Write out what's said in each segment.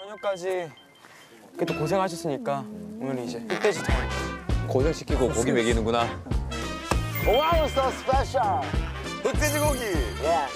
저녁까지 그때 고생하셨으니까 오늘 이제 흑돼지 다 고생시키고 고기 먹이는구나. Wow, so special. 흑돼지 고기. Yeah.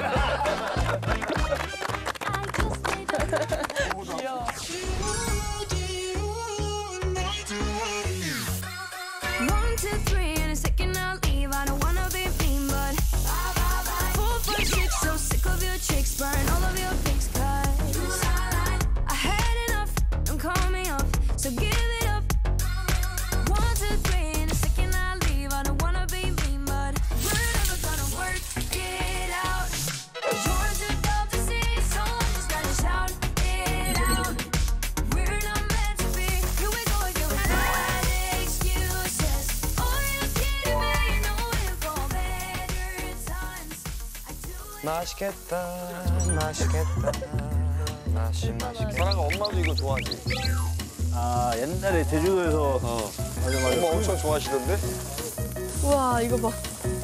One, two, three, in a second I'll leave. I don't wanna be mean, but 4, 5, 6, so sick of your tricks, burn all of your pics, 'cause I had enough. Don't call me up, so give it up. 1, 2, 3, in a second I'll leave. I don't wanna be mean, but we're never gonna work it out. You're difficult to see, so I'm just gonna shout it out. We're not meant to be. Here we go again with bad excuses. Oh, you're kidding me, you know it for better times. I do it. 맛있겠다, 맛있겠다, 맛있겠다. 사랑아 엄마도 이거 좋아하지? 아, 옛날에 제주도에서 맞아. 엄마 엄청 좋아하시던데? 우와, 이거 봐.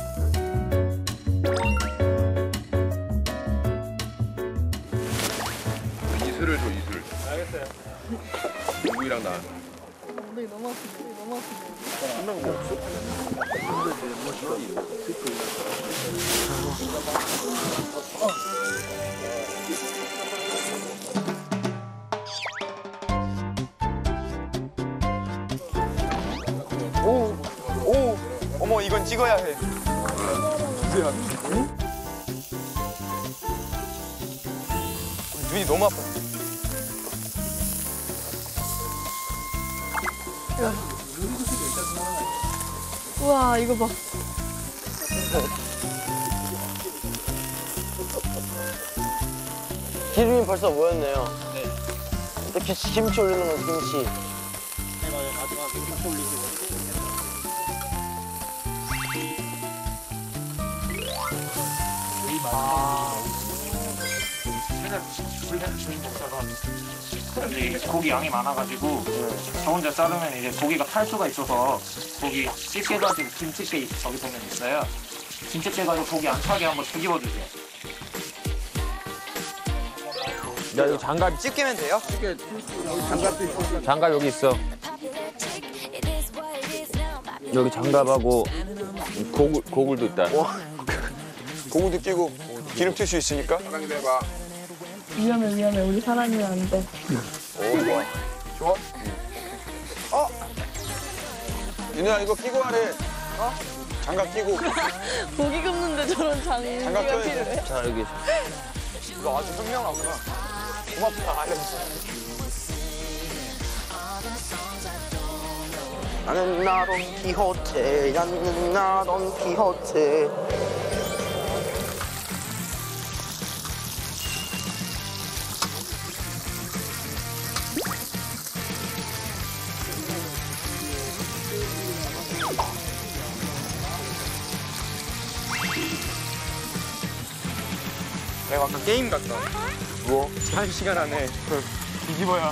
이슬을 줘, 이슬. 알겠어요. 누구랑 나. 엉덩이 너무 아픈데, 너무 아픈데. 오, 오, 어머 이건 찍어야 해. 응? 눈이 너무 아파. 우와, 이거 봐. 기름이 벌써 모였네요. 네. 또 김치 올리는 거 김치. 고기 양이 많아가지고 저 혼자 자르면 이제 고기가 탈 수가 있어서 고기 씻겨가지고 김치깨 저기 보면 있어요. 김치깨 가지고 고기 안 타게 한번 뒤집어 주세요. 야, 이거 장갑, 찍기면 돼요? 장갑 여기 있어. 여기 장갑하고 고글도 있다. 고무도 끼고 기름 튈 수 있으니까. 위험해, 위험해. 우리 사람이면 안 돼. 오, 좋아. 좋아? 윤혜야 이거 끼고 하래. 어? 장갑 끼고. 고기 굽는데 저런 장비가 장갑 껴야 필요해? 돼. 자, 여기. 이거 아주 현명하구나. 고맙다, 알려줘서. 나는 나 돈키호테, 나는 나 돈키호테. 내가 아까 게임 같다. 뭐? 1시간 안에 뒤집어야.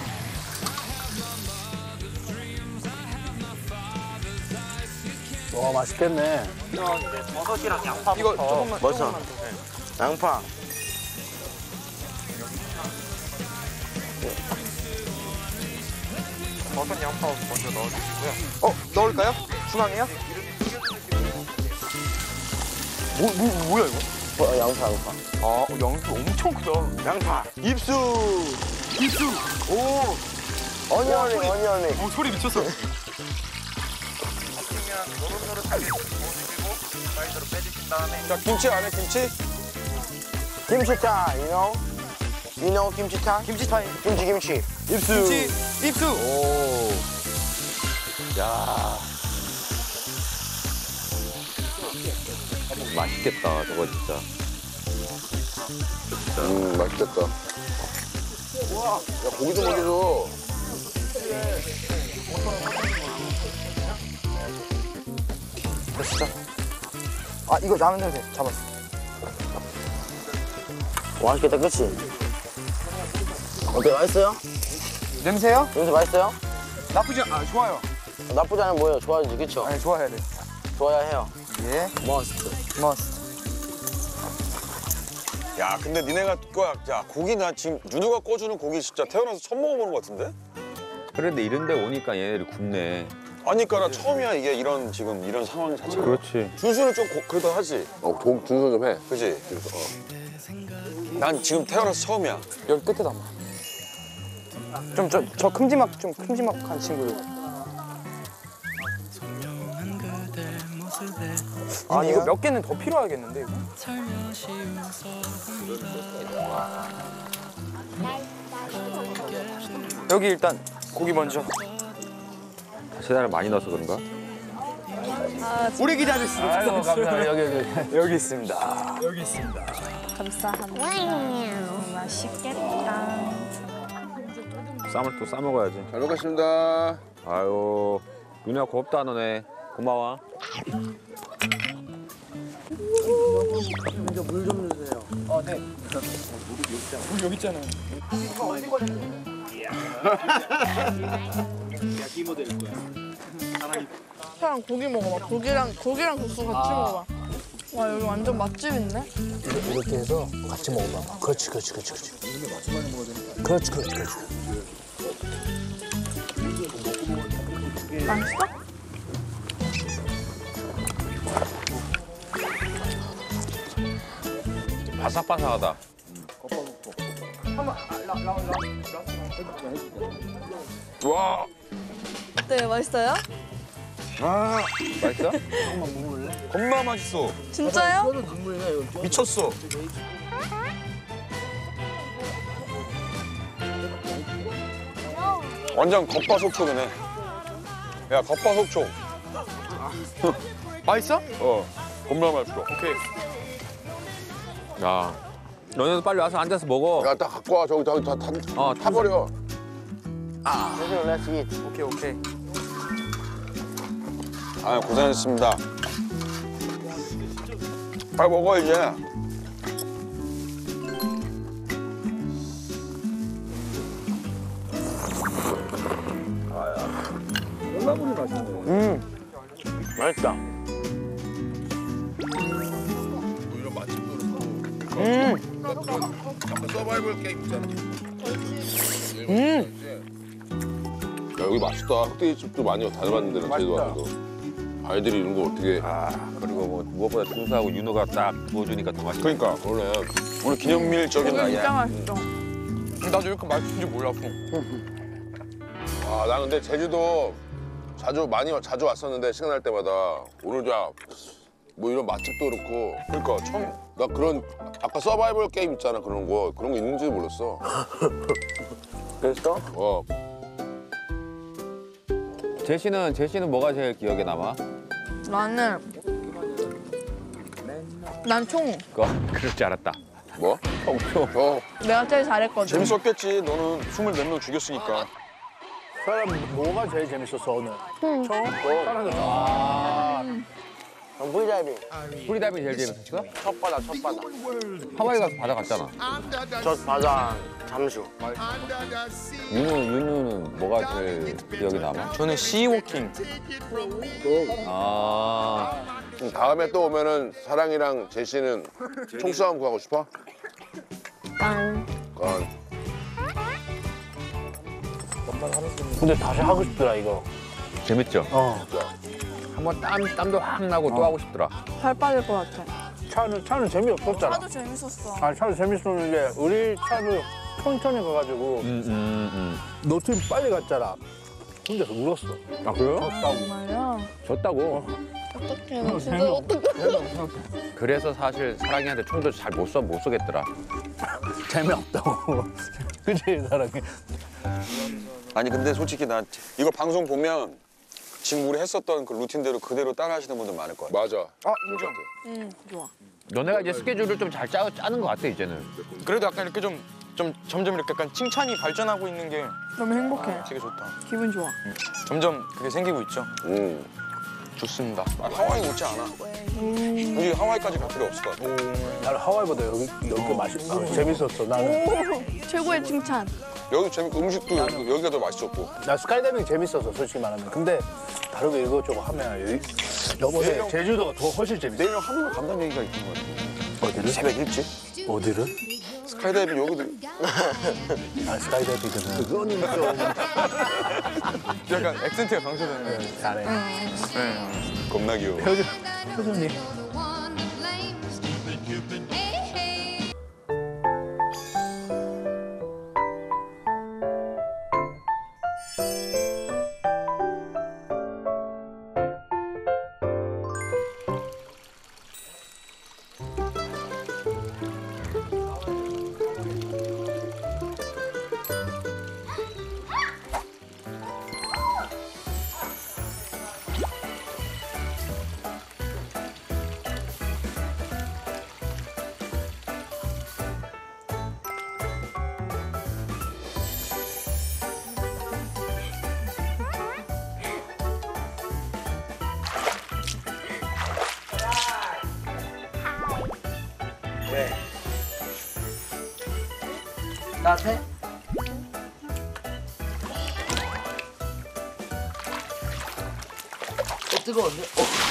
와, 맛있겠네. 버섯이랑 양파부터. 이거 조금만. 멋있어. 양파. 버섯 양파 먼저 넣어주시고요. 넣을까요? 중앙에요? 뭐야 이거? 양파. 아, 양수 엄청 크다. 양파. 입수! 입수! 오! 어니언링, 어니언링. 소리 미쳤어. 노릇노릇하게 구워주시고 사이드로 빼주신 다음에 자, 김치 안에 김치? 김치 타임, you know? You know 김치 타임? 김치 타임. 김치. 입수. 김치, 입수! 오. 야. 맛있겠다, 저거 진짜. 맛있겠다. 야, 고기도 먹여줘. 됐어. 아, 이거 라면 냄새 잡았어. 맛있겠다, 그치? 어때, 맛있어요? 냄새요? 냄새 맛있어요? 나쁘지 좋아요. 나쁘지 않으면 뭐예요? 좋아야지, 그쵸? 아니, 좋아해야 돼. 좋아야 해요. 예. 머스트. 머스트. 야, 근데 니네가 야, 고기 나 지금 윤호가 꺼주는 고기 진짜 태어나서 처음 먹어보는 것 같은데? 그런데 이런 데 오니까 얘네들이 굽네. 아니, 그러니까 나 처음이야, 이게 지금 이런 상황 자체가. 그렇지. 준수는 좀 그래도 하지. 준수 좀 해. 그지? 난 지금 태어나서 처음이야. 여기 끝에 담아. 저 큼지막한 친구들. 아니 이거 몇 개는 더 필요하겠는데 이거? 여기 일단 고기 먼저. 세단을 많이 넣어서 그런가? 오래 기다렸습니다. 아유, 감사합니다. 여기 있습니다. 감사합니다. 맛있겠다. 쌈을 또 싸먹어야지. 잘 먹겠습니다. 아유, 윤희야 고맙다 너네. 고마워. 물 좀 주세요. 네. 물 여기 있잖아요. 그냥 고기 먹어봐. 고기랑 국수 같이 먹어봐. 와 여기 완전 맛집인데? 이렇게 해서 같이 먹어봐. 그렇지. 그렇지. 맛있어? 바삭바삭하다. 와, 네 맛있어요? 맛있어? 겁나 맛있어. 진짜요? 미쳤어. 완전 겉바속촉이네. 야, 겉바속촉. 맛있어? 겁나 맛있어. 오케이. 야, 너네도 빨리 와서 앉아서 먹어. 야, 딱 갖고 와. 저기 다 타버려. 오케이. 아, 고생하셨습니다. 빨리 먹어 이제. 맛있다. 이런 맛집도 그렇고. 서바이벌 게임 있잖아. 야, 여기 맛있다. 흑돼지집도 많이 다녀봤는데, 제주도 와서도. 아이들이 이런 거 어떻게. 그리고 뭐 무엇보다 준수하고 윤호가 딱 구워주니까 더 맛있어. 그러니까 그러네. 오늘 기념일적인 진짜 날이야. 맛있어. 나도 이렇게 맛있는 줄 몰랐어. 나 근데 제주도 자주 왔었는데, 시간 날 때마다. 오늘 뭐 이런 맛집도 그렇고. 그러니까 처음. 나 그런, 아까 서바이벌 게임 있잖아, 그런 거 있는지 몰랐어. 그랬어? 제시는 뭐가 제일 기억에 남아? 난 총. 그럴 줄 알았다. 뭐? 총. 내가 제일 잘했거든. 재밌었겠지. 너는 24명 죽였으니까. 사람 뭐가 제일 재밌었어 오늘? 브이다이빙. 프리다이빙 제일 재밌었어? 첫바다. 하와이 가서 바다 갔잖아. 바다 잠수. 윤우는 뭐가 제일 기억에 남아? 저는 시워킹. 그럼 다음에 또 오면은 사랑이랑 제시는 총싸움 구하고 싶어? 깐. 근데 다시 하고 싶더라 이거. 재밌죠? 진짜. 한번 땀도 확 나고 또 하고 싶더라. 살 빠질 것 같아. 차는 재미없었잖아. 차도 재밌었어. 차도 재밌었는데 우리 차도 천천히 가가지고 너 팀 빨리 갔잖아. 혼자서 울었어. 아 그래요? 정말요? 졌다고. 어떡해. 나 진짜 어떡해. 그래서 사실 사랑이한테 총도 잘 못 쏘겠더라. 재미없다고. 그치 사랑이. 아니 근데 솔직히 나 이거 방송 보면 지금 우리 했었던 그 루틴대로 그대로 따라 하시는 분들 많을 거야. 맞아. 좋아. 너네가 이제 스케줄을 좀 잘 짜는 것 같아 이제는. 그래도 약간 이렇게 좀 점점 이렇게 약간 칭찬이 발전하고 있는 게 너무 행복해. 되게 좋다. 기분 좋아. 점점 그게 생기고 있죠. 좋습니다. 하와이 못지 않아. 우리 하와이까지 갈 필요 없을 것 같아. 나는 하와이보다 여기 맛있어. 재밌었어 나는. 오, 최고의 칭찬. 여기 재밌고 음식도 여기가 더 맛있었고. 나 스카이다이빙 재밌었어 솔직히 말하면. 근데 다르게 이것저것 하면 여보세 제주도가 더 훨씬 재밌어. 내일 하루 감당 얘기가 있는 것 같아. 어디를? 새벽 일찍? 어디를? 스카이다이빙 여기도. 아, 스카이다이빙은. 그거는 좀. 약간 액센트가 강조되네. 잘해. 겁나 귀여워. 표정이. 따뜻해? 뜨거운데?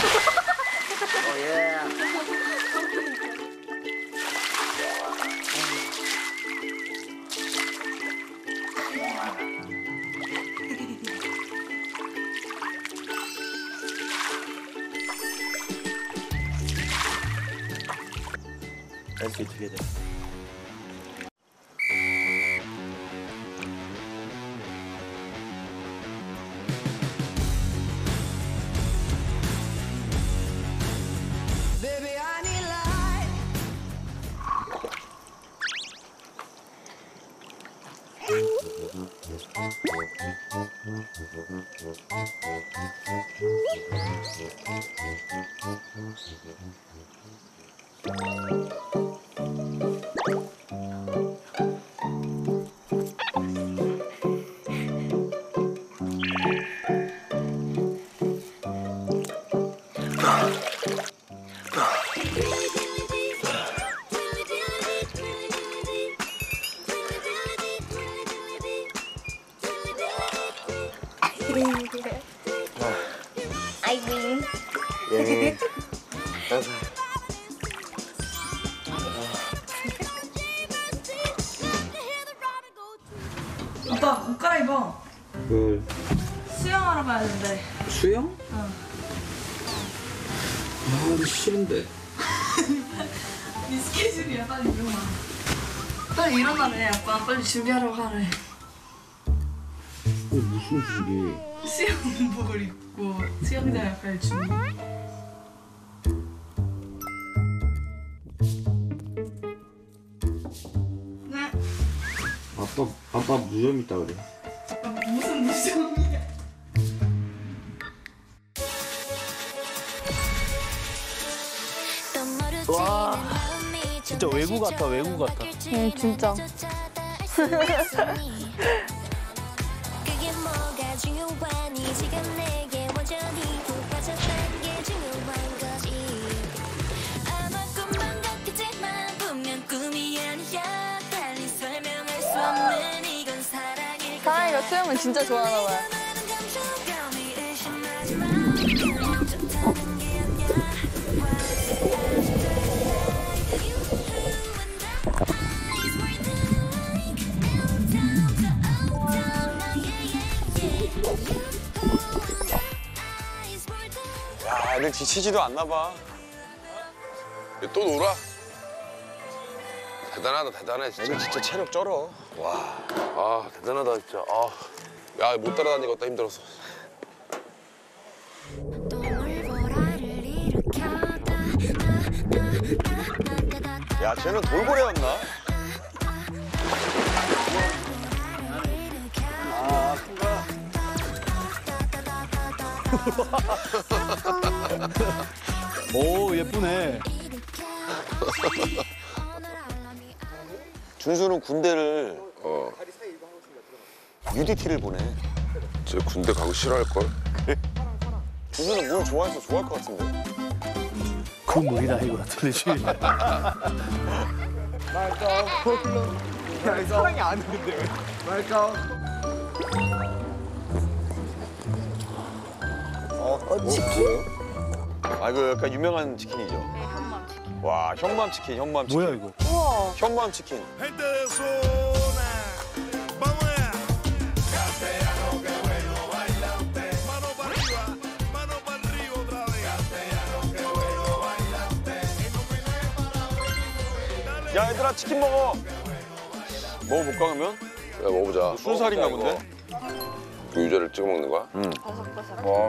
예. Let's get together. Baby, I need light. 아이고. 예. 오빠 옷 갈아입어. 그 수영하러 가야 된대. 수영? 응. 아, 싫은데. 네 스케줄이야. 빨리 일어나. 빨리 일어나래. 아빠 빨리 준비하러 가래. 무슨 준비? 수영복을 입고 수영장에 빨리 준비. 네. 아빠 무좀 있다 그래. 아, 무슨 무정이야? 와, 진짜 외국 같아, 외국 같아. 진짜. 그게 뭐가 중요하니 지금 내게 완전히 푹 빠졌다는 게 중요한 거지. 아마 꿈만 같겠지만 분명 꿈이 아니야. 달리 설명할 수 없는 이건 사랑일 거야. 사랑이가 수영은 진짜 좋아하나 봐요. 많은 감정감이 의심하지 마. 그냥 좋다는 게 아니야. 야, 애들 지치지도 않나 봐. 또 놀아? 대단하다, 대단해, 진짜. 애들 진짜 체력 쩔어. 와. 아, 대단하다, 진짜. 아. 야, 못 따라다니겠다, 힘들었어. 야, 쟤는 돌고래였나? 아, 큰가? 오, 예쁘네. 준수는 군대를 UDT를 보내. 쟤 군대 가고 싫어할걸? 준수는 뭘 좋아해서 좋아할 것 같은데. 그 물이다 이거 틀리지. 사랑이 안 되는데 왜? 아, 이거 약간 유명한 치킨이죠? 네, 현맘 치킨. 와, 형맘 치킨, 형맘 치킨. 뭐야 이거? 우와. 우와. 현무암 치킨. 야 얘들아 치킨 먹어. 먹어볼까 그러면? 야 먹어보자. 순살인가 이거. 본데? 그 유자를 찍어 먹는 거야? 바삭바삭. 어.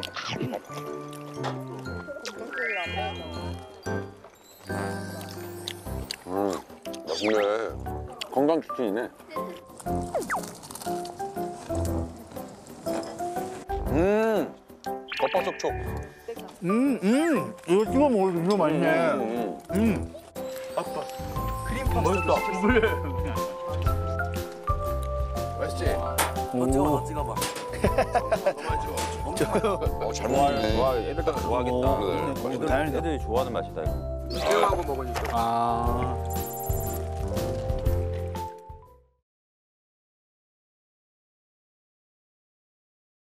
맛있네. 건강 치킨이네. 겉바속촉. 이거 찍어 먹어도 이거 맛있네. 맛있다. 맛있지? 찍어봐 찍어봐. 잘 먹네. 와 애들 다 좋아하겠다. 그래. 다른 애들이 좋아하는 맛이다 이거. 새우하고 먹으니까. 아.